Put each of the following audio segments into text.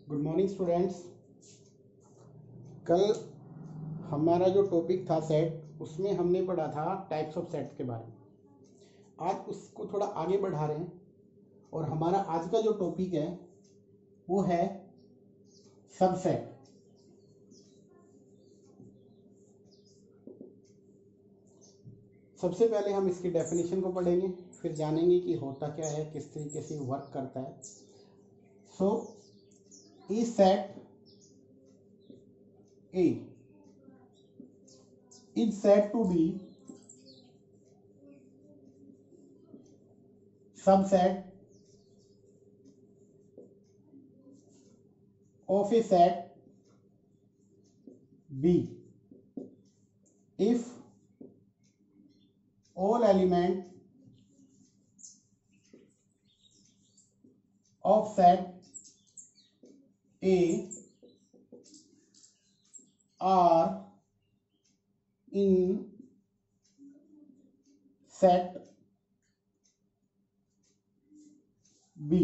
Good morning students. कल हमारा जो टॉपिक था सेट, उसमें हमने पढ़ा था टाइप्स ऑफ सेट्स के बारे में। आज उसको थोड़ा आगे बढ़ा रहे हैं और हमारा आज का जो टॉपिक है वो है सबसेट। सबसे पहले हम इसकी डेफिनेशन को पढ़ेंगे, फिर जानेंगे कि होता क्या है, किस तरीके से वर्क करता है। सो ई set A is said to be subset of a set B if all elements of set A are in set B।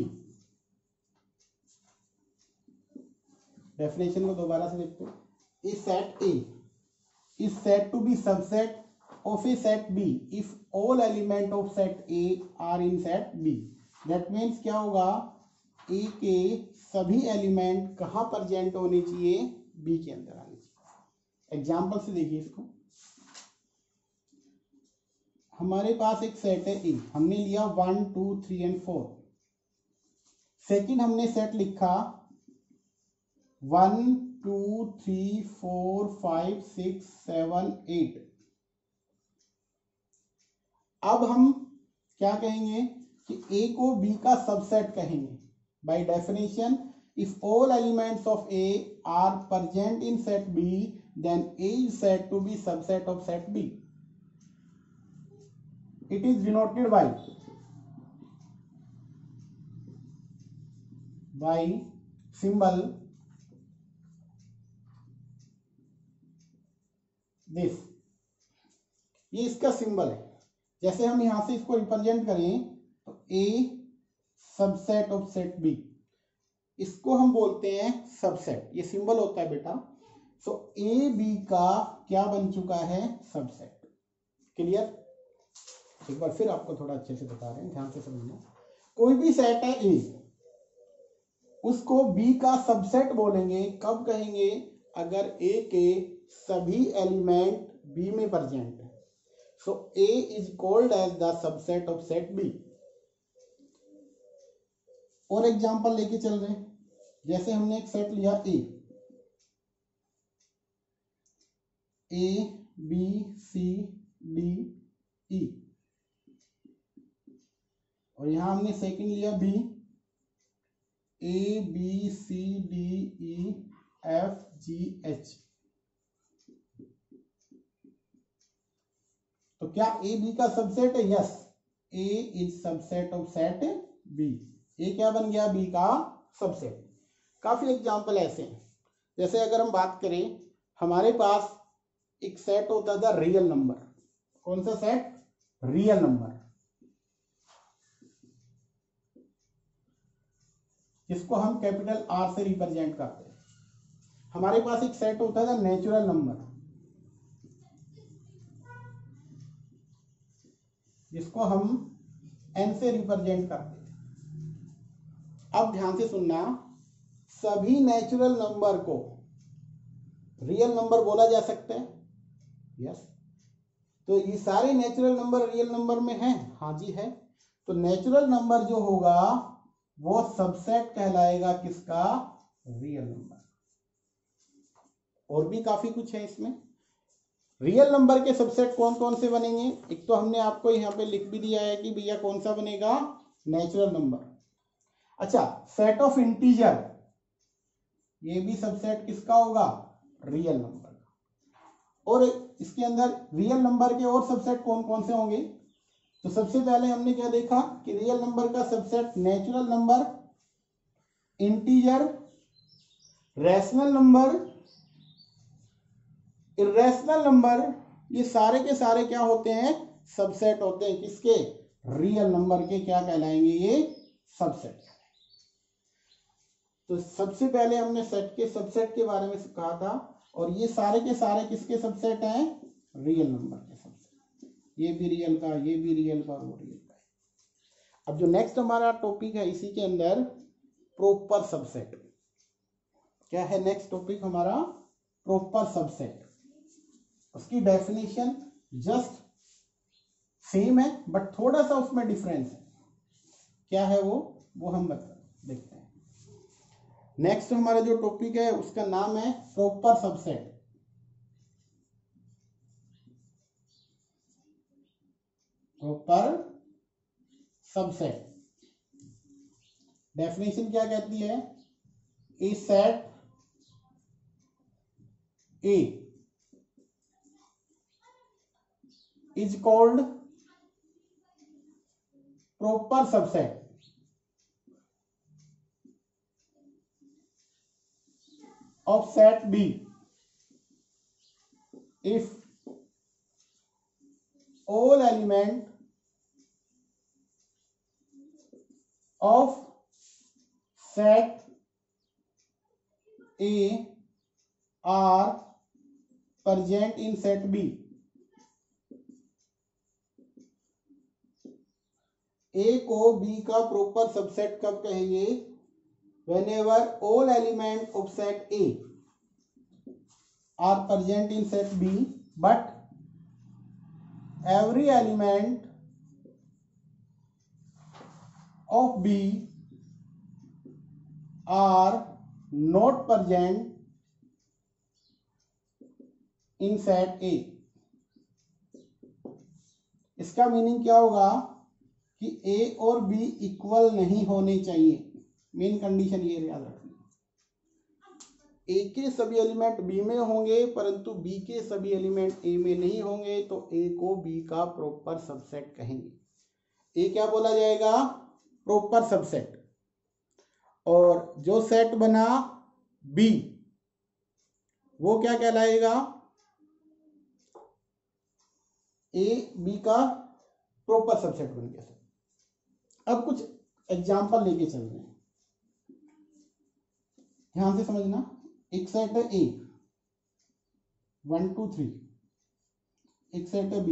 Definition को दोबारा से देखते हैं। A set A is said to be subset of a set B if all element of set A are in set B। That means क्या होगा, A के सभी element कहाँ प्रेजेंट होने चाहिए, B के अंदर आने चाहिए। एग्जाम्पल से देखिए इसको। हमारे पास एक सेट है A, हमने लिया 1 2 3 एंड 4। सेकंड हमने सेट लिखा 1 2 3 4 5 6 7 8। अब हम क्या कहेंगे कि A को B का सबसेट कहेंगे। By definition, if all elements of A are present in set B, then A is said to be subset of set B। It is denoted by symbol this। ये इसका symbol है। जैसे हम यहां से इसको रिप्रेजेंट करें तो A subset of set B, इसको हम बोलते हैं सबसेट। ये सिंबल होता है बेटा। सो A B का क्या बन चुका है, सबसेट। क्लियर? एक बार फिर आपको थोड़ा अच्छे से बता रहे हैं, ध्यान से समझना। कोई भी सेट है A, उसको B का सबसेट बोलेंगे। कब कहेंगे? अगर A के सभी एलिमेंट B में प्रेजेंट है। So A is called as the subset of set B। और एग्जांपल लेके चल रहे हैं। जैसे हमने एक सेट लिया A B C D E, और यहां हमने सेकंड लिया B A B C D E F G H। तो क्या A B का सबसेट है? Yes, A is subset of set B। A क्या बन गया? B का सबसेट। काफी एग्जांपल ऐसे हैं। जैसे अगर हम बात करें, हमारे पास एक सेट होता था रियल नंबर। कौन सा सेट? रियल नंबर, जिसको हम कैपिटल R से रिप्रेजेंट करते हैं। हमारे पास एक सेट होता था नेचुरल नंबर, जिसको हम N से रिप्रेजेंट करते थे। अब ध्यान से सुनना, सभी नेचुरल नंबर को रियल नंबर बोला जा सकता है। यस। तो ये सारे नेचुरल नंबर रियल नंबर में हैं? हाँ जी है। तो नेचुरल नंबर जो होगा वो सबसेट कहलाएगा किसका? Real number. और भी काफी कुछ है इसमें। रियल नंबर के सबसेट कौन कौन से बनेंगे? एक तो हमने आपको यहाँ पे लिख भी दिया है कि भैया कौन सा बनेगा, नेचुरल नंबर। अच्छा, सेट ऑफ इंटीजर, ये भी सबसेट किसका होगा? रियल नंबर का। और इसके अंदर रियल नंबर के और सबसेट कौन कौन से होंगे? तो सबसे पहले हमने क्या देखा कि रियल नंबर का subset natural number, integer, rational number, irrational number, ये सारे के सारे क्या होते हैं? सबसेट होते हैं। किसके? रियल नंबर के। क्या कहलाएंगे ये? सबसेट। तो सबसे पहले हमने सेट के सबसेट के बारे में कहा था, और ये सारे के सारे किसके सबसेट हैं? रियल नंबर के सबसेट। ये भी रियल का, ये भी रियल का, और वो रियल का। अब जो नेक्स्ट हमारा टॉपिक है इसी के अंदर प्रॉपर सबसेट। क्या है नेक्स्ट टॉपिक हमारा? Proper subset. उसकी डेफिनेशन जस्ट सेम है बट थोड़ा सा उसमें डिफरेंस है। क्या है वो हम देखते हैं। नेक्स्ट हमारा जो टॉपिक है उसका नाम है proper subset. Proper subset definition क्या कहती है? A set A is called proper subset of set B if all element of set A are present in set B। A को B का प्रॉपर सबसेट कब कहेंगे? Whenever all elements of set A are present in set B, but every element of B are not present in set A। इसका meaning क्या होगा कि A और B equal नहीं होने चाहिए। मेन कंडीशन ये याद रखनी। ए के सभी एलिमेंट बी में होंगे परंतु बी के सभी एलिमेंट ए में नहीं होंगे, तो ए को बी का प्रॉपर सबसेट कहेंगे। ए क्या बोला जाएगा? Proper subset. और जो सेट बना बी वो क्या कहलाएगा? ए बी का प्रॉपर सबसेट बन गया। अब कुछ एग्जांपल लेके चल रहे हैं, ध्यान से समझना। एक सेट है ए 1 2 3, एक सेट है बी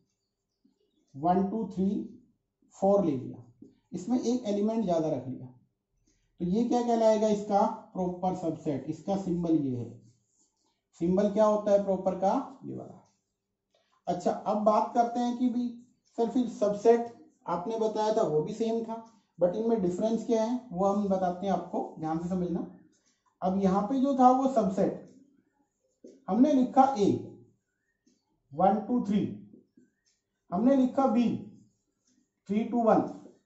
1 2 3 4 ले लिया, इसमें एक एलिमेंट ज्यादा रख लिया, तो ये क्या कहलाएगा? इसका प्रॉपर सबसेट। इसका सिंबल ये है। सिंबल क्या होता है प्रॉपर का? ये वाला। अच्छा, अब बात करते हैं कि भी सर फिर सबसेट आपने बताया था वो भी सेम था, बट इनमें डिफरेंस क्या है वो हम बताते हैं आपको, ध्यान से समझना। अब यहां पे जो था वो सबसेट हमने लिखा ए 1 2 3, हमने लिखा बी 3 2 1।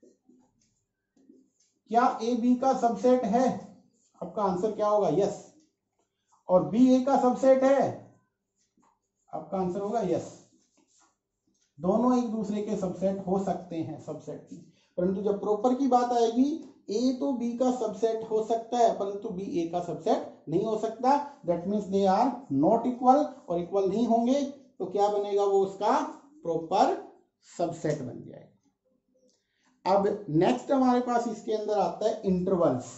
क्या ए बी का सबसेट है? आपका आंसर क्या होगा? यस। और बी ए का सबसेट है? आपका आंसर होगा यस। दोनों एक दूसरे के सबसेट हो सकते हैं सबसेट की, परंतु जब प्रॉपर की बात आएगी ए तो बी का सबसेट हो सकता है परंतु बी ए का सबसेट नहीं हो सकता। That means they are not equal, और इक्वल नहीं होंगे तो क्या बनेगा? वो उसका प्रॉपर सबसेट बन जाएगा। अब नेक्स्ट हमारे पास इसके अंदर आता है इंटरवल्स।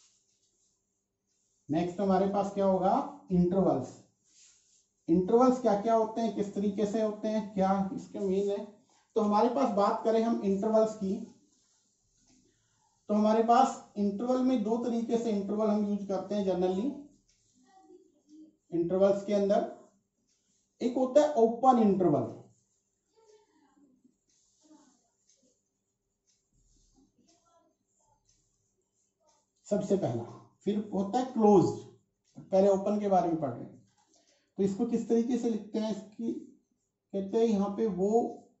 नेक्स्ट हमारे पास क्या होगा? इंटरवल्स। इंटरवल्स क्या क्या होते हैं, किस तरीके से होते हैं, क्या इसके मीन है? तो हमारे पास बात करें हम इंटरवल्स की, तो हमारे पास इंटरवल में दो तरीके से इंटरवल हम यूज करते हैं जनरली इंटरवल्स के अंदर। एक होता है ओपन इंटरवल, सबसे पहला। फिर होता है क्लोज्ड, पहले ओपन के बारे में पढ़ रहे हैं। तो इसको किस तरीके से लिखते हैं? इसकी कहते हैं यहाँ पे वो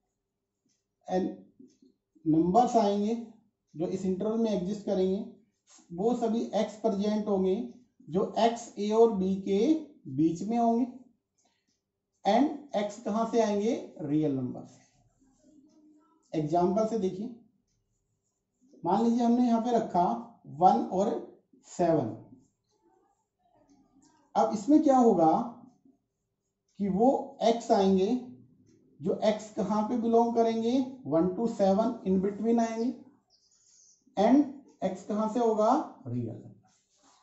नंबर्स आएंगे जो इस इंटरवल में एग्जिस्ट करेंगे, वो सभी एक्स प्रेजेंट होंगे जो एक्स ए और बी के बीच में होंगे, एंड एक्स कहां से आएंगे? रियल नंबर से। एग्जाम्पल से देखिए, मान लीजिए हमने यहां पे रखा 1 और 7। अब इसमें क्या होगा कि वो x आएंगे जो x कहां पे बिलोंग करेंगे? 1 to 7 इन बिटवीन आएंगे, एंड x कहां से होगा? Real number.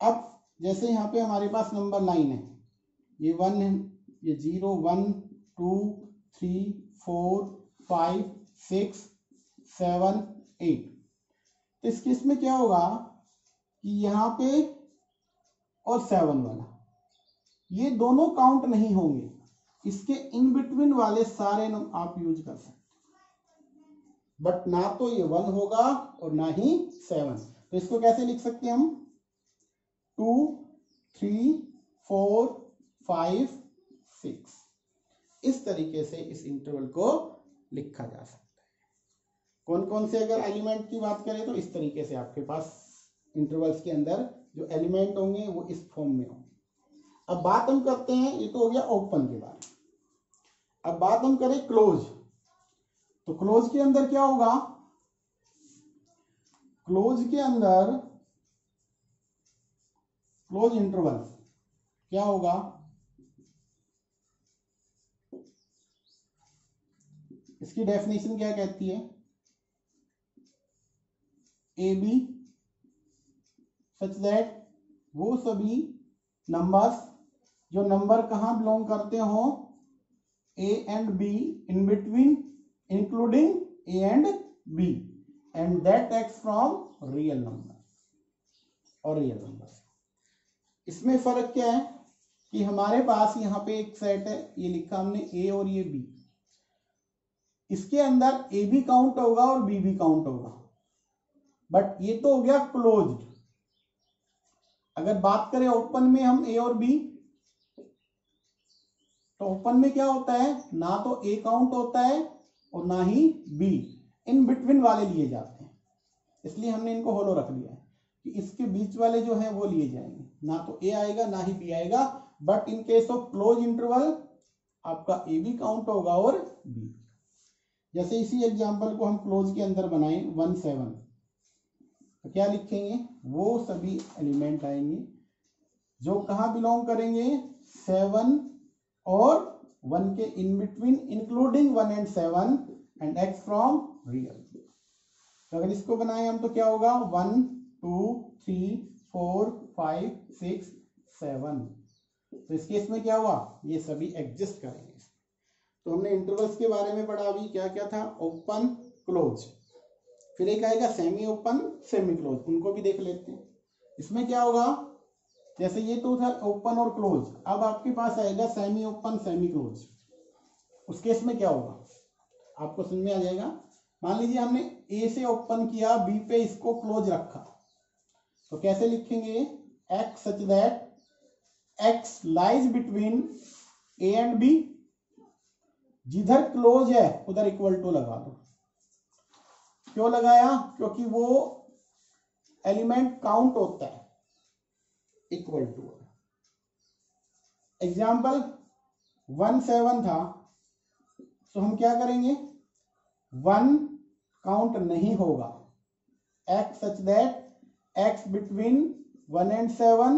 अब जैसे यहाँ पे हमारे पास नंबर 9 है, ये 1 है, ये 0 1 2 3 4 5 6 7 8। तो इस केस में क्या होगा कि यहाँ पे और 7 वाला ये दोनों काउंट नहीं होंगे, इसके इन बिटवीन वाले सारे आप यूज कर सकते, बट ना तो ये 1 होगा और ना ही 7। तो इसको कैसे लिख सकते हैं हम, 2 3 4 5 6, इस तरीके से इस इंटरवल को लिखा जा सकता है। कौन कौन से अगर एलिमेंट की बात करें तो इस तरीके से आपके पास इंटरवल्स के अंदर जो एलिमेंट होंगे वो इस फॉर्म में होंगे। अब बात हम करते हैं, ये तो हो गया ओपन के बारे में, अब बात हम करें क्लोज। तो क्लोज के अंदर क्या होगा, क्लोज के अंदर क्लोज इंटरवल क्या होगा, इसकी डेफिनेशन क्या कहती है, ए बी सच दैट वो सभी नंबर्स जो नंबर कहां बिलोंग करते हो, A and B in between including A and B, and that x from real number और रियल नंबर। इसमें फर्क क्या है कि हमारे पास यहाँ पे एक सेट है, ये लिखा हमने ए और ये बी, इसके अंदर ए भी काउंट होगा और बी भी काउंट होगा, बट ये तो हो गया क्लोज्ड। अगर बात करें ओपन में हम ए और बी, तो ओपन में क्या होता है, ना तो ए काउंट होता है और ना ही बी, इन बिटवीन वाले लिए जाते हैं, इसलिए हमने इनको होलो रख दिया है कि इसके बीच वाले जो है वो लिए जाएंगे, ना तो ए आएगा ना ही बी आएगा। But in case of close interval आपका ए भी काउंट होगा और बी। जैसे इसी एग्जांपल को हम क्लोज के अंदर बनाएं 1 7, तो क्या लिखेंगे, वो सभी एलिमेंट आएंगे जो कहां बिलोंग करेंगे, 7 और 1 के in between including 1 and 7 and x from real. तो अगर इसको बनाएं हम तो क्या होगा, 1 2 3 4 5 6 7। तो इस केस में क्या हुआ, ये सभी एग्जिस्ट करेंगे। तो हमने इंटरवल्स के बारे में पढ़ा, अभी क्या क्या था, ओपन क्लोज, फिर एक आएगा सेमी ओपन सेमी क्लोज, उनको भी देख लेते हैं। इसमें क्या होगा, जैसे ये तो था ओपन और क्लोज, अब आपके पास आएगा सेमी ओपन सेमी क्लोज। उस केस में क्या होगा आपको समझ में आ जाएगा। मान लीजिए हमने ए से ओपन किया, बी पे इसको क्लोज रखा, तो कैसे लिखेंगे, x such that x lies between A and B, जिधर क्लोज है उधर इक्वल टू लगा दो। क्यों लगाया, क्योंकि वो एलिमेंट काउंट होता है, इक्वल टू। एग्जाम्पल 1 7 था, तो हम क्या करेंगे, 1 काउंट नहीं होगा, x such that x between 1 and 7,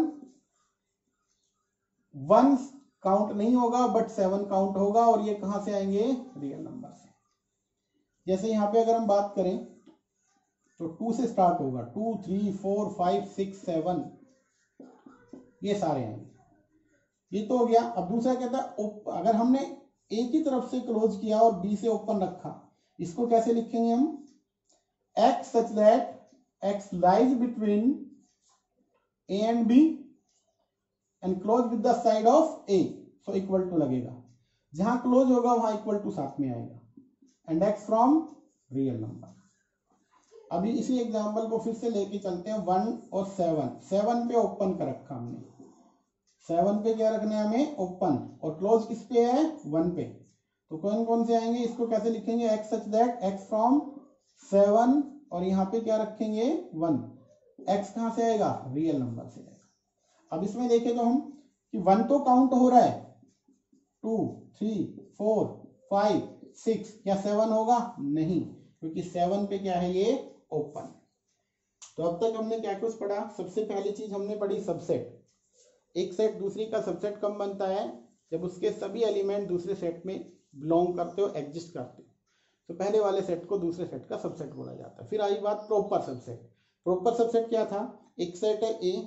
1 count नहीं होगा बट 7 काउंट होगा, और ये कहां से आएंगे, रियल नंबर से। जैसे यहां पे अगर हम बात करें तो 2 से स्टार्ट होगा, 2 3 4 5 6 7, ये सारे आएंगे। ये तो हो गया। अब दूसरा कहता है अगर हमने ए की तरफ से क्लोज किया और बी से ओपन रखा, इसको कैसे लिखेंगे हम, x such that x lies between A and B and close with the side of A, so equal to लगेगा, जहां क्लोज होगा वहां इक्वल टू साथ में आएगा, and x from real number. अभी इसी एग्जांपल को फिर से लेके चलते हैं, 1 और 7 पे ओपन कर रखा हमने, 7 पे क्या रखना है हमें, ओपन, और क्लोज किस पे है, 1 पे। तो कौन कौन से आएंगे, इसको कैसे लिखेंगे, x such that x from 7, और यहाँ पे क्या रखेंगे, 1, एक्स कहां से आएगा, रियल नंबर से आएगा। अब इसमें देखें तो हम कि 1 तो काउंट हो रहा है, 2 3 4 5 6, क्या 7 होगा, नहीं, क्योंकि 7 पे क्या है, ये ओपन। तो अब तक हमने क्या कुछ पढ़ा, सबसे पहली चीज हमने पढ़ी सबसेट। एक सेट दूसरी का सबसेट कब बनता है, जब उसके सभी एलिमेंट दूसरे सेट में बिलोंग करते हो, एग्जिस्ट करते हो, तो पहले वाले सेट को दूसरे सेट का सबसेट बोला जाता है। फिर आई बात प्रॉपर सबसेट। प्रॉपर सबसेट क्या था, एक सेट है ए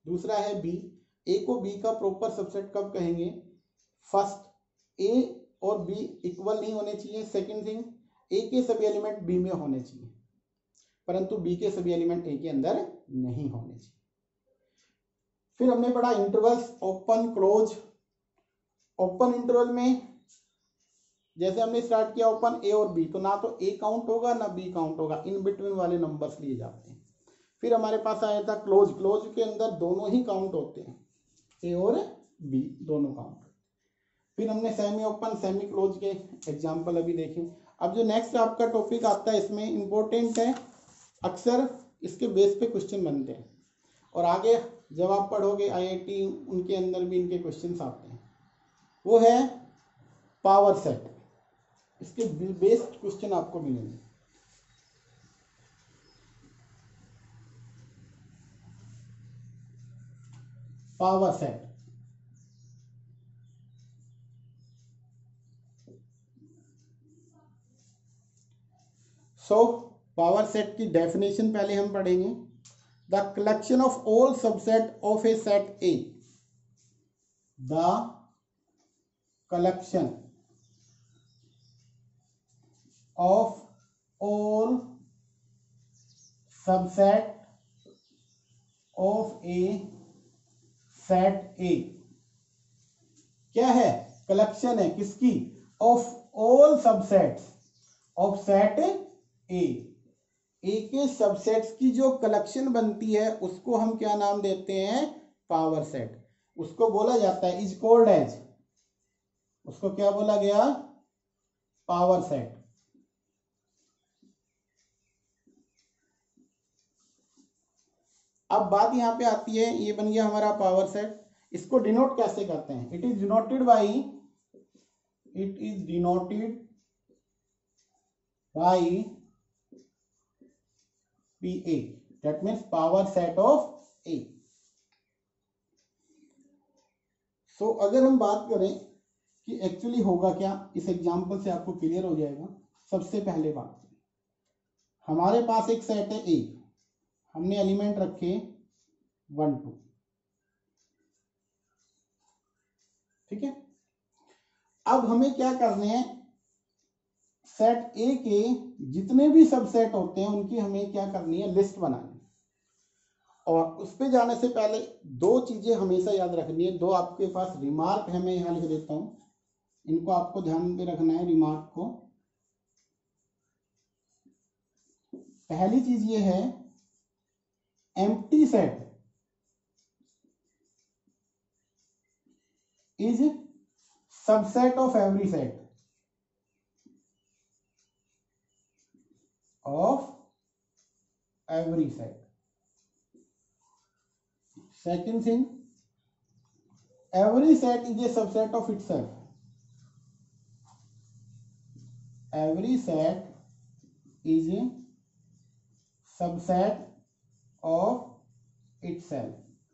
दूसरा है बी, ए को बी का प्रॉपर सबसेट कब कहेंगे? फर्स्ट ए और बी इक्वल नहीं होने चाहिए। सेकंड थिंग, ए के सभी एलिमेंट बी में होने चाहिए, परंतु बी के सभी एलिमेंट ए के अंदर नहीं होने चाहिए। फिर हमने पढ़ा intervals, open close. Open interval में जैसे हमने स्टार्ट किया ओपन ए और बी, तो ना तो ए काउंट होगा ना बी काउंट होगा, इन बिटवीन वाले नंबर्स लिए जाते हैं। फिर हमारे पास आया था क्लोज। क्लोज के अंदर दोनों ही काउंट होते हैं, ए और बी दोनों काउंट। फिर हमने सेमी ओपन सेमी क्लोज के एग्जांपल अभी देखे। अब जो नेक्स्ट आपका टॉपिक आता है इसमें इंपॉर्टेंट है, अक्सर इसके बेस पे क्वेश्चन बनते हैं और आगे जब आप पढ़ोगे आईआईटी उनके अंदर भी इनके क्वेश्चंस आते हैं, वो है पावर सेट। इसके बेस्ड क्वेश्चन आपको मिलेंगे। Power set, so power set की डेफिनेशन पहले हम पढ़ेंगे। The collection of all subset of a set A, the collection of all subset of a set A. क्या है? कलेक्शन है किसकी? Of all subsets of set A के subsets की जो कलेक्शन बनती है उसको हम क्या नाम देते हैं? Power set. उसको बोला जाता है इज कॉल्ड एज, उसको क्या बोला गया? Power set. अब बात यहां पे आती है, ये बन गया हमारा पावर सेट। इसको डिनोट कैसे करते हैं? It is denoted by PA, that means power set of A. So अगर हम बात करें कि एक्चुअली होगा क्या, इस एग्जांपल से आपको क्लियर हो जाएगा। सबसे पहले बात, हमारे पास एक सेट है A, हमने एलिमेंट रखे 1 2, ठीक है। अब हमें क्या करने हैं? सेट ए के जितने भी सबसेट होते हैं उनकी हमें क्या करनी है? लिस्ट बनानी। और उस पे जाने से पहले दो चीजें हमेशा याद रखनी है। दो आपके पास रिमार्क है, मैं यहां लिख देता हूं, इनको आपको ध्यान में रखना है रिमार्क को। पहली चीज ये है, empty set is subset of every set of every set. Second thing, every set is a subset of itself. Every set is a subset of itself.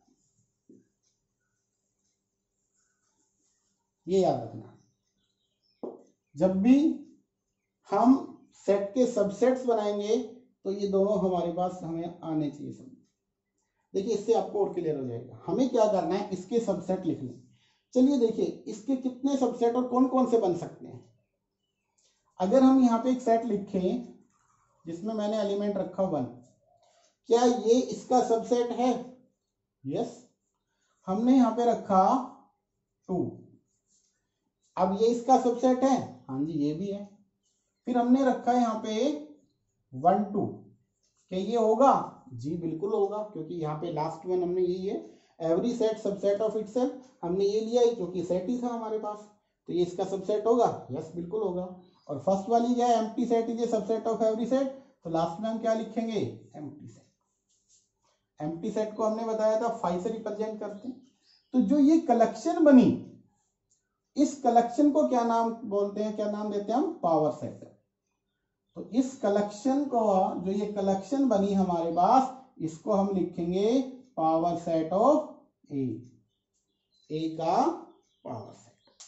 ये याद रखना। जब भी हम सेट के सबसेट्स बनाएंगे तो ये दोनों हमारे पास हमें आने चाहिए सब। देखिए इससे आपको और क्लियर हो जाएगा। हमें क्या करना है? इसके सबसेट लिखने। चलिए देखिए इसके कितने सबसेट और कौन कौन से बन सकते हैं। अगर हम यहाँ पे एक सेट लिखें जिसमें मैंने एलिमेंट रखा 1, क्या ये इसका सबसेट है? यस। हमने यहाँ पे रखा 2, अब ये इसका सबसेट है? हाँ जी ये भी है। फिर हमने रखा है यहाँ पे 1 2, क्या ये होगा? जी बिल्कुल होगा, क्योंकि यहाँ पे लास्ट वन हमने यही है, every set subset of itself, हमने ये लिया है क्योंकि सेट ही था हमारे पास, तो ये इसका सबसेट होगा। यस बिल्कुल होगा। और फर्स्ट वाली क्या है? Empty set is a subset of every set, तो लास्ट में हम क्या लिखेंगे? Empty set. एम्प्टी सेट को हमने बताया था 5 से रिप्रेजेंट करते हैं। तो जो ये कलेक्शन बनी, इस कलेक्शन को क्या नाम बोलते हैं, क्या नाम देते हैं हम? Power set. तो इस कलेक्शन को, जो ये कलेक्शन बनी हमारे पास, इसको हम लिखेंगे पावर सेट ऑफ ए का power set.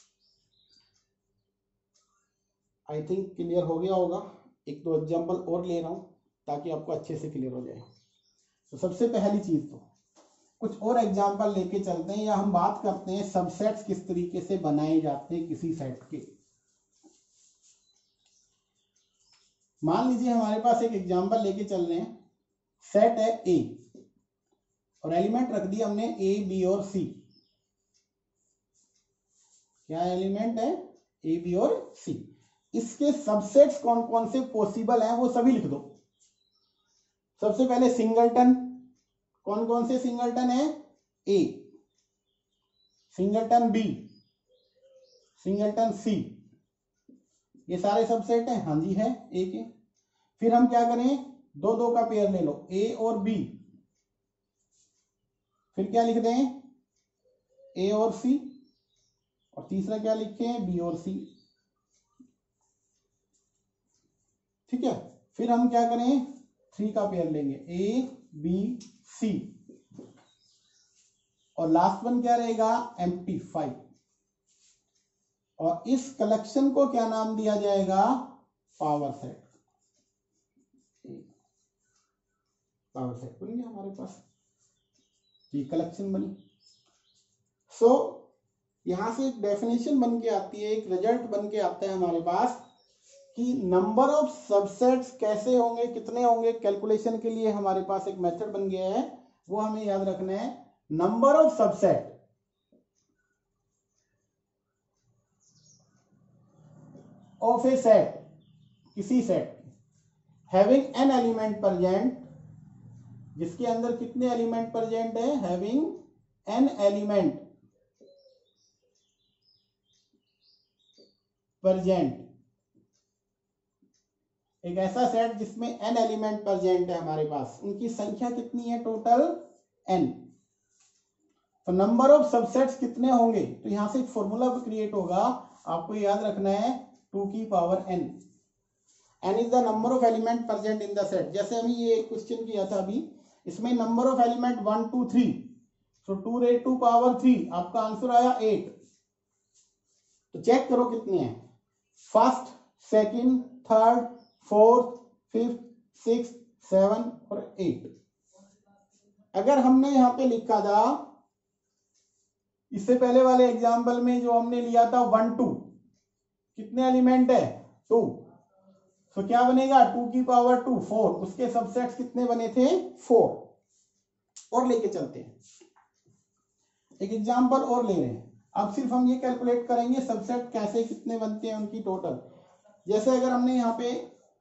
I think clear हो गया होगा। एक दो एग्जांपल और ले रहा हूं ताकि आपको अच्छे से क्लियर हो जाए। तो सबसे पहली चीज, तो कुछ और एग्जांपल लेके चलते हैं, या हम बात करते हैं सबसेट्स किस तरीके से बनाए जाते हैं किसी सेट के। मान लीजिए हमारे पास एक एग्जांपल लेके चल रहे हैं, सेट है ए और एलिमेंट रख दिया हमने ए बी और सी। क्या एलिमेंट है? ए बी और सी। इसके सबसेट्स कौन कौन से पॉसिबल हैं वो सभी लिख दो। सबसे पहले सिंगलटन, कौन कौन से सिंगलटन है? A, singleton B, singleton C, ये सारे सबसेट हैं। हाँ जी है, ए के। फिर हम क्या करें, दो दो का पेयर ले लो, ए और बी। फिर क्या लिख दें? ए और सी। और तीसरा क्या लिखें? बी और सी। ठीक है। फिर हम क्या करें, 3 का पेयर लेंगे, ए बी सी। और लास्ट वन क्या रहेगा? एम्प्टी 5। और इस कलेक्शन को क्या नाम दिया जाएगा? Power set. पावर सेट बन गया हमारे पास, ये कलेक्शन बनी। सो यहां से एक डेफिनेशन बन के आती है, एक रिजल्ट बन के आता है हमारे पास कि नंबर ऑफ सबसेट्स कैसे होंगे, कितने होंगे, कैलकुलेशन के लिए हमारे पास एक मेथड बन गया है, वो हमें याद रखना है। Number of subset of a set, किसी set having n element present, जिसके अंदर कितने एलिमेंट प्रेजेंट है? Having n element present. एक ऐसा सेट जिसमें n एलिमेंट प्रेजेंट है हमारे पास, उनकी संख्या कितनी है? Total n। तो नंबर ऑफ सबसेट्स कितने होंगे? तो यहां से एक फॉर्मूला क्रिएट होगा, आपको याद रखना है 2 की power n। n is the number of element present in the set. जैसे हमें ये क्वेश्चन किया था अभी, इसमें number of element 1 2 3, so 2 raised to power 3, आपका आंसर आया 8। तो चेक करो कितने हैं, first, second, third, fourth, fifth, six, 7 और 8। अगर हमने यहां पे लिखा था, इससे पहले वाले एग्जांपल में जो हमने लिया था 1 2, कितने एलिमेंट है? 2। तो क्या बनेगा? 2 की पावर 2 4। उसके सबसेट्स कितने बने थे? 4। और लेके चलते हैं, एक एग्जांपल और ले रहे हैं। अब सिर्फ हम ये कैलकुलेट करेंगे सबसेट कैसे कितने बनते हैं उनकी टोटल। जैसे अगर हमने यहाँ पे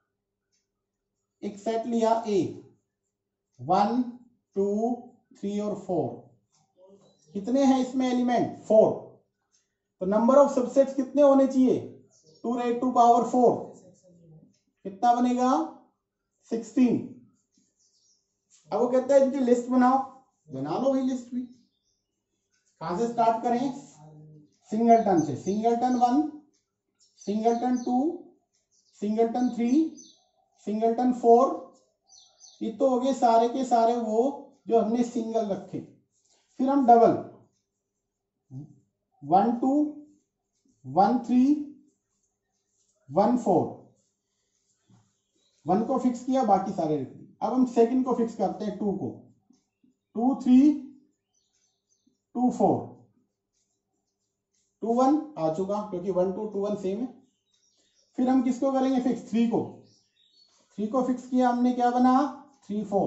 एक सेट लिया ए, 1 2 3 और 4, कितने हैं इसमें एलिमेंट? 4। तो नंबर ऑफ सबसेट्स कितने होने चाहिए? 2 raised to पावर 4, कितना बनेगा? 16। अब वो कहता है इनकी लिस्ट बनाओ, बना लो भाई लिस्ट भी। कहां से स्टार्ट करें? सिंगलटन से। Singleton 1, singleton 2, singleton 3, singleton 4। ये तो हो गए सारे के सारे वो जो हमने सिंगल रखे। फिर हम डबल, 1 2 1 3 1 4, 1 को फिक्स किया, बाकी सारे रख दिए। अब हम सेकंड को फिक्स करते हैं, 2 को, 2 3 2 4, 2 1 आ चुका क्योंकि 1 2 2 1 सेम है। फिर हम किसको करेंगे फिक्स? 3 को। 3 को फिक्स किया हमने, क्या बना? 3 4।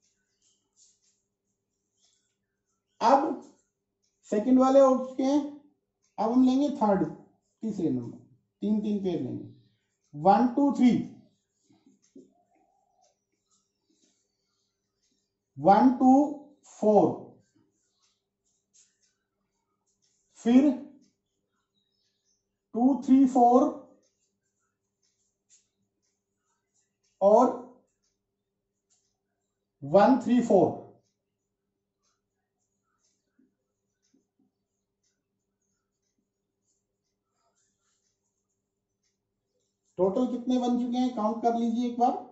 अब सेकंड वाले हो चुके हैं, अब हम लेंगे थर्ड, तीसरे नंबर, 3 3 पेयर लेंगे, 1 2 3, 1 2 4, फिर 2 3 4 और 1 3 4। टोटल कितने बन चुके हैं? काउंट कर लीजिए एक बार,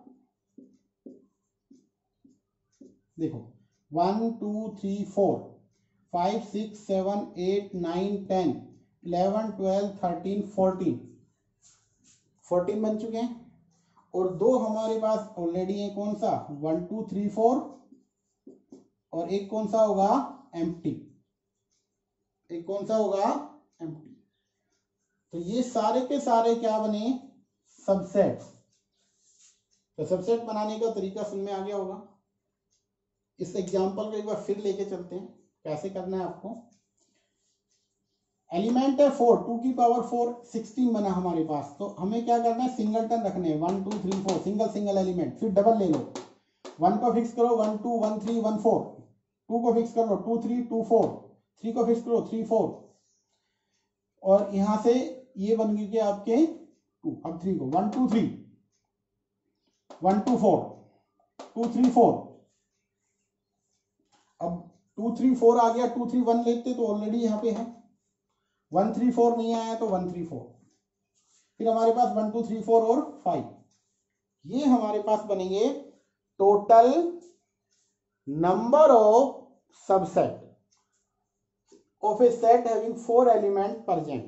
देखो 1 2 3 4 5 6 7 8 9 10 11 12 13 14 14 बन चुके हैं। और दो हमारे पास ऑलरेडी है, कौन सा? 1 2 3 4 और एक कौन सा होगा, एम्प्टी। एक कौन सा होगा, एम्प्टी। तो ये सारे के सारे क्या बने, सबसेट। तो सबसेट बनाने का तरीका समझ में आ गया होगा। इस एग्जांपल को एक बार फिर लेके चलते हैं, कैसे करना है आपको। एलिमेंट है 4, 2 की पावर 4, 16 बना हमारे पास। तो हमें क्या करना है, सिंगलटन रखने हैं, 1 2 3 4, सिंगल सिंगल एलिमेंट। फिर डबल ले लो, 1 को फिक्स करो 1 2 1 3 1 4, 2 को फिक्स करो 2 3 2 4, 3 को फिक्स करो 3 4, और यहां से ये बन गए आपके 2। अब 3 को 1 2 3 1 2 4 2 3 4। अब 2 3 4 आ गया, 2 3 1 लेते तो ऑलरेडी यहाँ पे है। 1 3 4 नहीं आया तो 1 3 4। फिर हमारे पास 1 2 3 4 और 5। ये हमारे पास बनेंगे total number of subset of a set having 4 element present.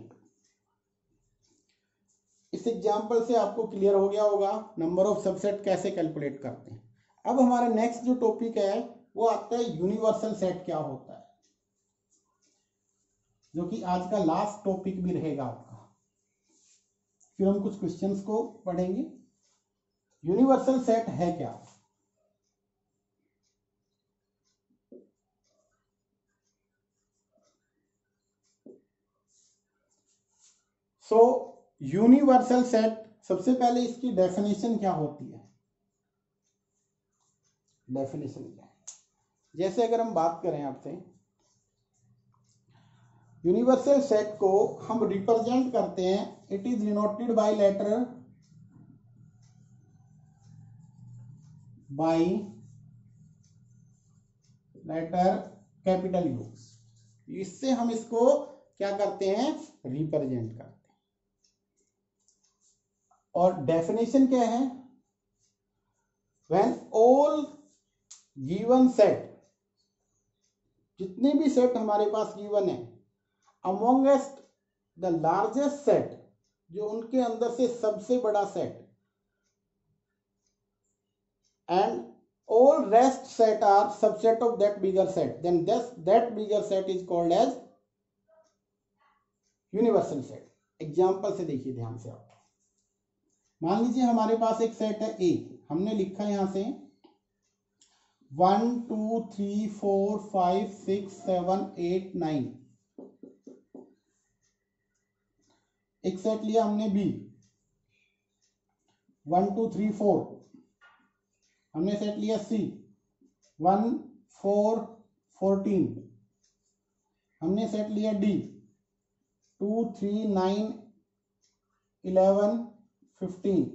इस एग्जाम्पल से आपको क्लियर हो गया होगा नंबर ऑफ सबसेट कैसे कैलकुलेट करते हैं। अब हमारा नेक्स्ट जो टॉपिक है वो आता है यूनिवर्सल सेट क्या होता है, जो कि आज का लास्ट टॉपिक भी रहेगा आपका। फिर हम कुछ क्वेश्चंस को पढ़ेंगे। यूनिवर्सल सेट है क्या। सो यूनिवर्सल सेट, सबसे पहले इसकी डेफिनेशन क्या होती है। डेफिनेशन क्या है, जैसे अगर हम बात करें आपसे, यूनिवर्सल सेट को हम रिप्रेजेंट करते हैं, it is denoted by letter capital U. इससे हम इसको क्या करते हैं, रिप्रेजेंट करते हैं। और डेफिनेशन क्या है, व्हेन ऑल गिवन सेट, जितने भी सेट हमारे पास गिवन है, अमोंगेस्ट द लार्जेस्ट सेट, जो उनके अंदर से सबसे बड़ा set, and all rest set are subset of that bigger set, then that bigger set is called as universal set। Example से देखिए ध्यान से आप, मान लीजिए हमारे पास एक सेट है ए, हमने लिखा यहां से 1 2 3 4 5 6 7 8 9। एक सेट लिया हमने बी 1 2 3 4। हमने सेट लिया सी 1 4 14। हमने सेट लिया डी 2 3 9 11 15।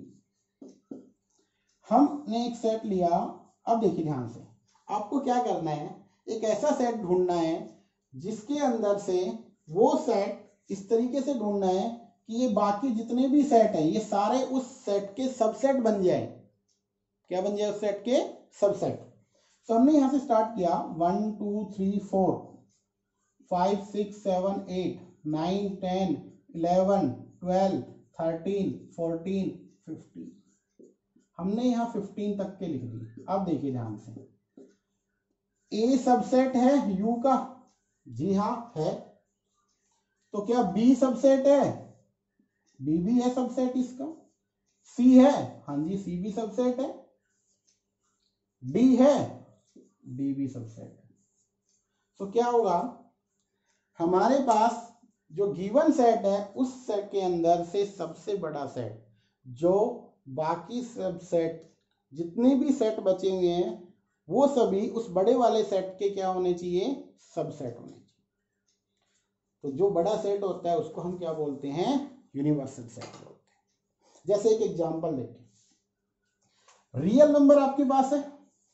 हमने एक सेट लिया। अब देखिए ध्यान से, आपको क्या करना है, एक ऐसा सेट ढूंढना है जिसके अंदर से वो सेट इस तरीके से ढूंढना है कि ये बाकी जितने भी सेट है ये सारे उस सेट के सबसेट बन जाए। क्या बन जाए, उस सेट के सबसेट। तो हमने यहां से स्टार्ट किया 1 2 3 4 5 6 7 8 9 10 11 12 13 14 15। हमने यहां 15 तक के लिख दी। अब देखिए ध्यान से, ए सबसेट है यू का, जी हाँ है। तो क्या बी सबसेट है, बी भी है सबसेट इसका। सी है, हाँ जी सी भी सबसेट है। डी है, डी भी सबसेट है। तो क्या होगा, हमारे पास जो गिवन सेट है उस सेट के अंदर से सबसे बड़ा सेट, जो बाकी सब सेट जितने भी सेट बचे हुए हैं वो सभी उस बड़े वाले सेट के क्या होने चाहिए, सबसेट होने चाहिए। तो जो बड़ा सेट होता है उसको हम क्या बोलते हैं, यूनिवर्सल सेट बोलते हैं। जैसे एक एग्जांपल देखिए, रियल नंबर आपके पास है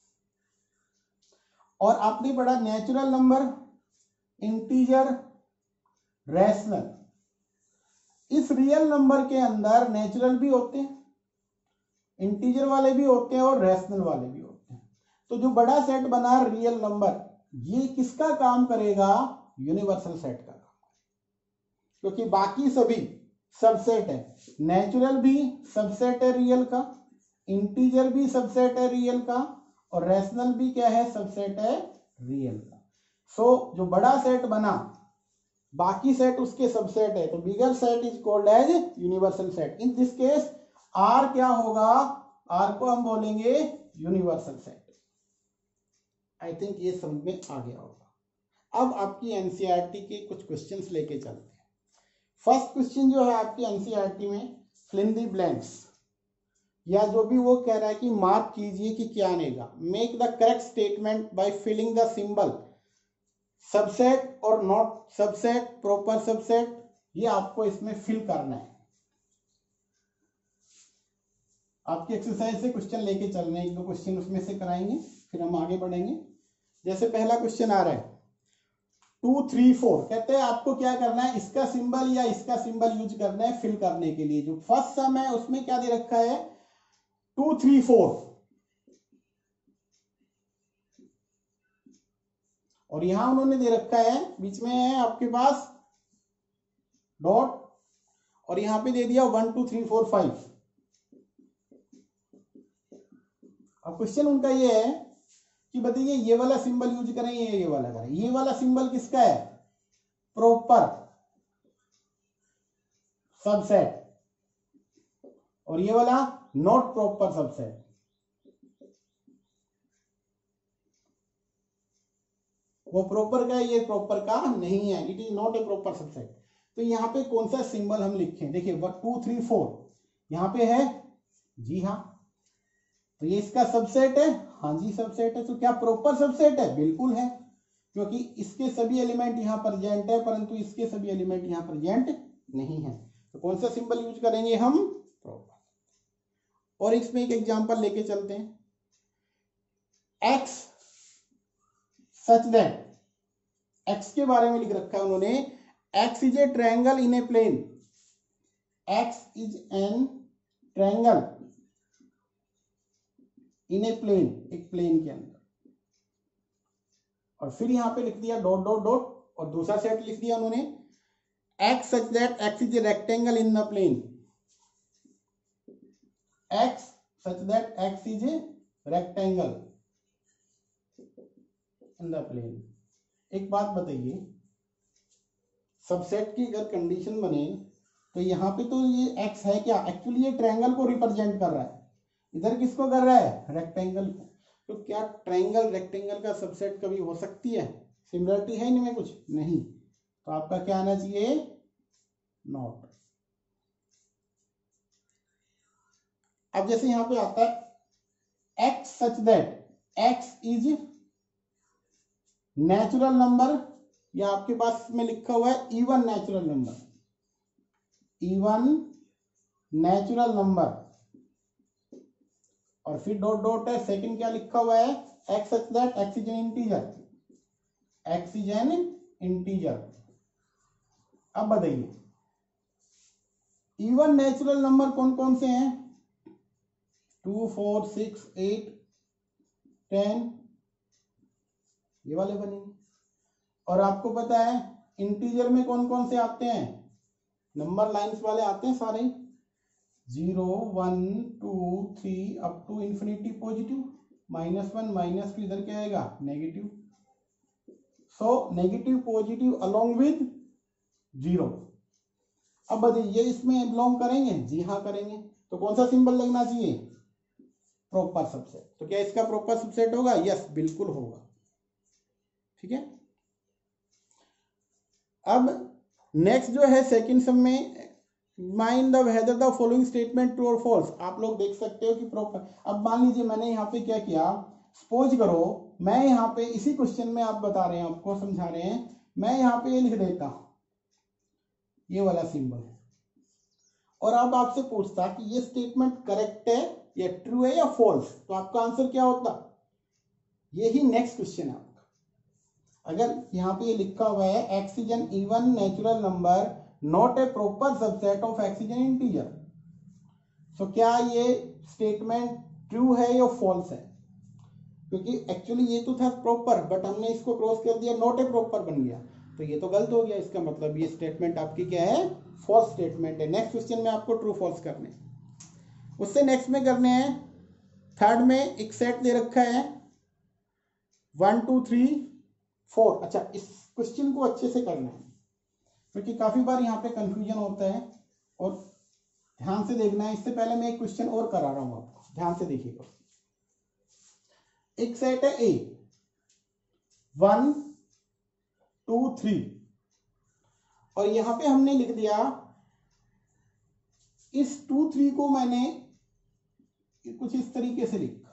और आपने पढ़ा नेचुरल नंबर, इंटीजर, रैशनल। इस रियल नंबर के अंदर नेचुरल भी होते हैं, इंटीजर वाले भी होते हैं और रैशनल वाले भी होते हैं। तो जो बड़ा सेट बना रियल नंबर, ये किसका काम करेगा, यूनिवर्सल सेट का काम, क्योंकि बाकी सभी सबसेट है। नेचुरल भी सबसेट है रियल का, इंटीजर भी सबसेट है रियल का, और रैशनल भी क्या है, सबसेट है रियल का। सो जो बड़ा सेट बना बाकी सेट उसके सबसेट है, तो bigger set is called as universal set. In this case R क्या होगा, आर को हम बोलेंगे यूनिवर्सल सेट। आई थिंक ये समझ में आ गया होगा। अब आपकी एनसीईआरटी के कुछ क्वेश्चंस लेके चलते हैं। फर्स्ट क्वेश्चन जो है आपकी एनसीईआरटी में फिल इन द ब्लैंक्स, या जो भी वो कह रहा है कि मार्क कीजिए कि क्या आएगा। Make the correct statement by filling the symbol subset और नॉट सबसेट, प्रॉपर सबसेट, ये आपको इसमें फिल करना है। आपकी एक्सरसाइज से क्वेश्चन लेके चल रहे हैं, एक दो क्वेश्चन उसमें से कराएंगे, फिर हम आगे बढ़ेंगे। जैसे पहला क्वेश्चन आ रहा है 2 3 4, कहते हैं आपको क्या करना है, इसका सिंबल या इसका सिंबल यूज करना है फिल करने के लिए। जो फर्स्ट सम है उसमें क्या दे रखा है 2 3 4, और यहां उन्होंने दे रखा है बीच में है आपके पास डॉट, और यहां पे दे दिया 1 2 3 4 5। अब क्वेश्चन उनका ये है कि बताइए ये वाला सिंबल यूज करें या ये वाला करें। ये वाला सिंबल किसका है, प्रॉपर सबसेट, और ये वाला नॉट प्रॉपर सबसेट। वो प्रॉपर का है, ये प्रॉपर का नहीं है, it is not a proper subset. तो यहाँ पे कौन सा सिंबल हम लिखें, देखिए 1 2 3 4 यहाँ पे है, जी हाँ, तो ये इसका सबसेट है, हाँ जी सबसेट है। तो क्या प्रॉपर सबसेट है, बिल्कुल है, क्योंकि इसके सभी एलिमेंट यहाँ प्रेजेंट है परंतु इसके सभी एलिमेंट यहाँ प्रेजेंट नहीं है। तो कौन सा सिंबल यूज करेंगे हम, प्रॉपर। और इसमें एक एग्जांपल लेके चलते हैं, एक्स सच दैट, एक्स के बारे में लिख रखा है उन्होंने, x is a triangle in a plane, x is an triangle in a plane, एक प्लेन के अंदर, और फिर यहां पे लिख दिया डॉट डॉट डॉट, और दूसरा सेट लिख दिया उन्होंने, x such that x is a rectangle in the plane, x such that x is a rectangle in the plane. एक बात बताइए, सबसेट की अगर कंडीशन बने तो यहाँ पे तो ये एक्स है क्या, एक्चुअली ये ट्रायंगल को रिप्रेजेंट कर रहा है, इधर किसको कर रहा है, रेक्टेंगल को। तो क्या ट्रायंगल रेक्टेंगल का सबसेट कभी हो सकती है, सिमिलरिटी है इनमें कुछ नहीं, तो आपका क्या आना चाहिए, नॉट। अब जैसे यहां पे आता है x such that x is natural number, या आपके पास में लिखा हुआ है even natural number, even natural number, और फिर डॉट डॉट है, सेकंड क्या लिखा हुआ है, x such that x is an integer, x is an integer. अब बताइए इवन नेचुरल नंबर कौन कौन से हैं, 2 4 6 8 10, ये वाले बनेंगे। और आपको पता है इंटीजर में कौन कौन से आते हैं, नंबर लाइंस वाले आते हैं सारे, 0 1 2 3 अप टू इंफिनिटी पॉजिटिव, -1 -2 इधर क्या आएगा, negative. So negative positive along with 0। अब बताइए इसमें बिलोंग करेंगे, जी हाँ करेंगे, तो कौन सा सिंबल लगना चाहिए, प्रॉपर सबसेट। तो क्या इसका प्रॉपर सबसेट होगा, यस बिल्कुल होगा, ठीक है। अब नेक्स्ट जो है सेकंड सम में, mind the whether the following statement true और फॉल्स। आप लोग देख सकते हो कि प्रॉपर, अब मान लीजिए मैंने यहाँ पे क्या किया, सपोज करो मैं यहाँ पे इसी क्वेश्चन में आप बता रहे हैं, आपको समझा रहे हैं, मैं यहाँ पे ये लिख देता ये वाला सिंबल, और अब आपसे पूछता कि ये स्टेटमेंट करेक्ट है या ट्रू है या फॉल्स, तो आपका आंसर क्या होता, यही नेक्स्ट क्वेश्चन है आपका। अगर यहाँ पे ये लिखा हुआ है x is an even natural number not a proper subset of x is an integer, so क्या ये स्टेटमेंट ट्रू है या फॉल्स है, क्योंकि एक्चुअली ये तो था प्रॉपर बट हमने इसको क्रॉस कर दिया, नॉट ए प्रॉपर बन गया, तो ये तो गलत हो गया, इसका मतलब ये स्टेटमेंट आपकी क्या है, फॉल्स स्टेटमेंट है। नेक्स्ट क्वेश्चन में आपको ट्रू फॉल्स करने, उससे नेक्स्ट में करने हैं, थर्ड में एक सेट दे रखा है 1 2 3 4। अच्छा, इस क्वेश्चन को अच्छे से करना है क्योंकि काफी बार यहाँ पे कंफ्यूजन होता है और ध्यान से देखना है। इससे पहले मैं एक क्वेश्चन और करा रहा हूं आपको, ध्यान से देखिएगा। एक सेट है ए 1 2 3 और यहां पे हमने लिख दिया इस 2 3 को मैंने कुछ इस तरीके से लिखा।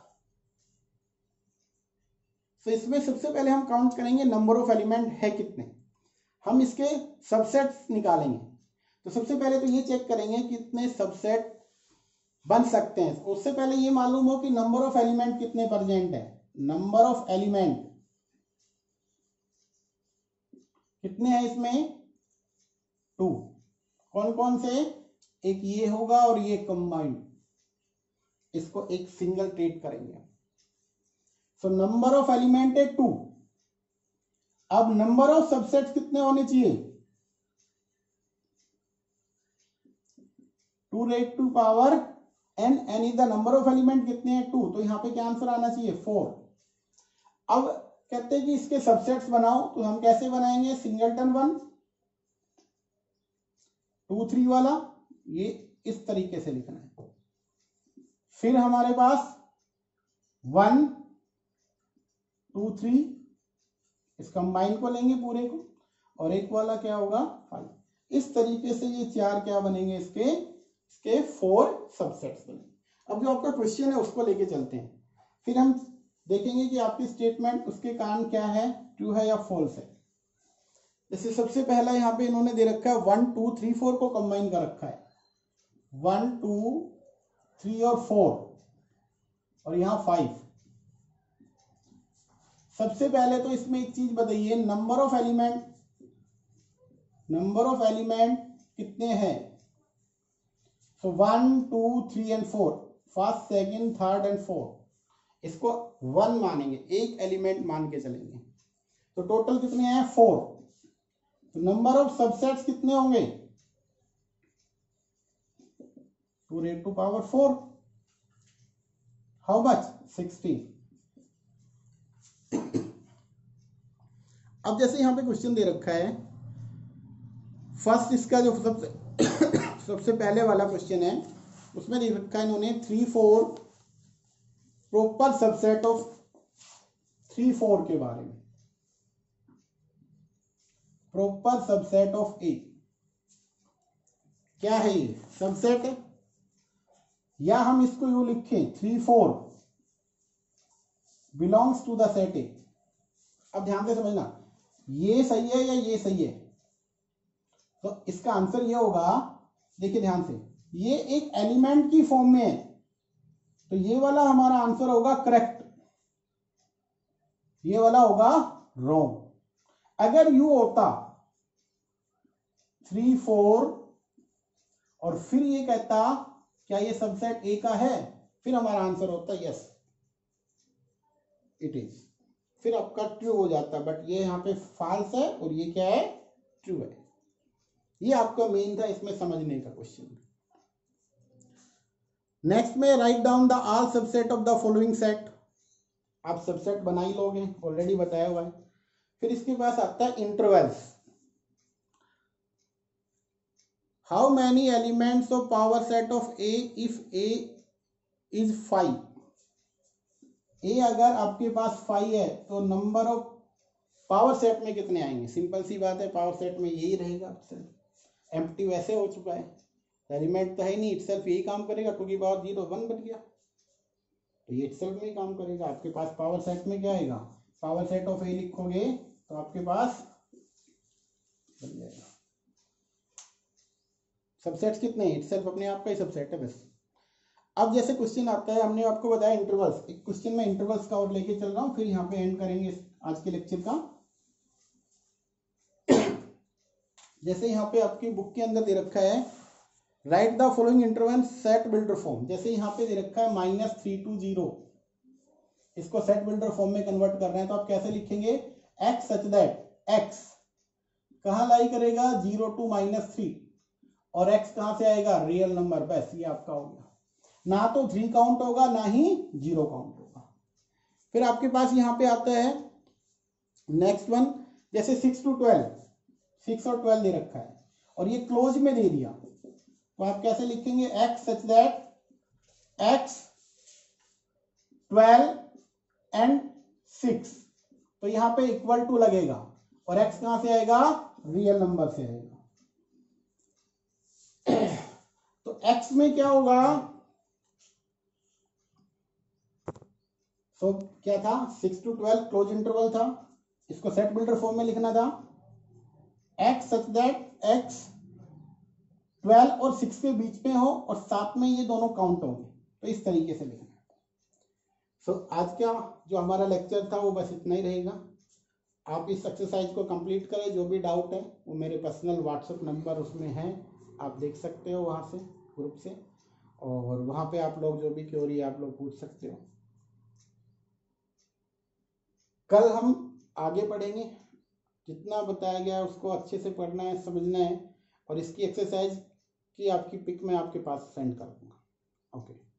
तो इसमें सबसे पहले हम काउंट करेंगे नंबर ऑफ एलिमेंट है कितने, हम इसके सबसेट्स निकालेंगे। तो सबसे पहले तो ये चेक करेंगे कि कितने सबसेट बन सकते हैं। उससे पहले ये मालूम हो कि नंबर ऑफ एलिमेंट कितने प्रेजेंट है। नंबर ऑफ एलिमेंट कितने हैं इसमें, 2। कौन कौन से, एक ये होगा और ये कंबाइंड, इसको एक सिंगल ट्रीट करेंगे। सो नंबर ऑफ एलिमेंट है 2। अब नंबर ऑफ सबसेट्स कितने होने चाहिए, 2 raised to power n। n is the number of element कितने हैं 2, तो यहां पे क्या आंसर आना चाहिए 4। अब कहते हैं कि इसके सबसेट्स बनाओ, तो हम कैसे बनाएंगे, सिंगलटन 1 2 3 वाला, ये इस तरीके से लिखना है। फिर हमारे पास 1 2 3, इस कंबाइन को लेंगे पूरे को, और एक वाला क्या होगा 5। इस तरीके से ये 4 क्या बनेंगे, इसके 4 सबसेट्स बनेंगे। अब जो आपका क्वेश्चन है उसको लेके चलते हैं, फिर हम देखेंगे कि आपकी स्टेटमेंट उसके कारण क्या है, ट्रू है या फॉल्स है। जैसे सबसे पहला यहाँ पे इन्होंने दे रखा है 1 2 3 4 को कंबाइन कर रखा है, 1 2 3 और 4 और यहाँ 5। सबसे पहले तो इसमें एक चीज बताइए, नंबर ऑफ एलिमेंट कितने हैं। So 1 2 3 and 4, first second third and fourth, इसको 1 मानेंगे, एक एलिमेंट मान के चलेंगे। तो टोटल कितने हैं 4। तो नंबर ऑफ सबसेट्स कितने होंगे, 2 raised to power 4, how much 16। अब जैसे यहां पे क्वेश्चन दे रखा है, फर्स्ट इसका जो सबसे पहले वाला क्वेश्चन है उसमें दे रखा है इन्होंने 3 4 प्रॉपर सबसेट ऑफ 3 4 के बारे में, प्रॉपर सबसेट ऑफ ए। क्या है ये, सबसेट है, या हम इसको यूं लिखें 3 4 belongs to the set A. अब ध्यान से समझना, ये सही है या ये सही है, तो इसका आंसर ये होगा, देखिए ध्यान से, ये एक एलिमेंट की फॉर्म में है, तो ये वाला हमारा आंसर होगा करेक्ट, ये वाला होगा रॉन्ग। अगर यू होता 3 4 और फिर ये कहता क्या ये सबसेट ए का है, फिर हमारा आंसर होता यस इट इज, फिर आपका ट्रू हो जाता। बट ये यहाँ पे फॉल्स है और ये क्या है, ट्रू है। ये आपका मेन था इसमें समझने का क्वेश्चन। नेक्स्ट में write down the all subset of the following set. आप सबसेट बना ही लोगे, ऑलरेडी बताया हुआ है। फिर इसके पास आता है intervals. How many elements of power set of A if A is 5। A अगर आपके पास 5 है तो नंबर ऑफ पावर सेट में कितने आएंगे, सिंपल सी बात है, पावर सेट में यही रहेगा। एम्प्टी वैसे हो चुका है, एलिमेंट तो है नहीं, इटसेल्फ यही काम करेगा, 2 की पावर 0 1 बन गया, तो ये इटसेल्फ में काम करेगा। आपके पास पावर सेट में क्या आएगा, पावर सेट ऑफ ए लिखोगे तो आपके पास बन जाएगा। सबसेट्स कितने हैं, इटसेल्फ अपने आप का ही सबसेट है बस। अब जैसे क्वेश्चन आता है, हमने आपको बताया इंटरवल्स, एक क्वेश्चन में इंटरवल्स का और लेके चल रहा हूं, फिर यहाँ पे एंड करेंगे आज के लेक्चर का। जैसे यहाँ पे आपकी बुक के अंदर दे रखा है write the following interval set builder form. जैसे यहाँ पे दे रखा है -3 to 0, इसको सेट बिल्डर फॉर्म में कन्वर्ट कर रहे हैं, तो आप कैसे लिखेंगे, x सच दैट x कहाँ लाई करेगा 0 to -3 और x कहाँ से आएगा, रियल नंबर, बस ये आपका हो गया। ना तो 3 काउंट होगा ना ही 0 काउंट होगा। फिर आपके पास यहाँ पे आता है नेक्स्ट वन, जैसे 6 to 12, 6 और 12 दे रखा है और ये क्लोज में दे दिया, तो आप कैसे लिखेंगे? x such that x 12 and 6, तो यहां पे इक्वल टू लगेगा और x कहां से आएगा? रियल नंबर से आएगा। तो x में क्या होगा? तो क्या था? 6 to 12 क्लोज इंटरवल था, इसको सेट बिल्डर फॉर्म में लिखना था। x सच दैट x 12 और 6 के बीच में हो और साथ में ये दोनों काउंट होंगे, तो इस तरीके से लिखना। सो आज का जो हमारा लेक्चर था वो बस इतना ही रहेगा। आप इस एक्सरसाइज को कंप्लीट करें, जो भी डाउट है वो मेरे पर्सनल व्हाट्सएप नंबर उसमें है, आप देख सकते हो वहाँ से, ग्रुप से, और वहाँ पे आप लोग जो भी क्वेरी आप लोग पूछ सकते हो। कल हम आगे पढ़ेंगे, जितना बताया गया है उसको अच्छे से पढ़ना है, समझना है, और इसकी एक्सरसाइज की आपकी पिक मैं आपके पास सेंड कर दूँगा। ओके।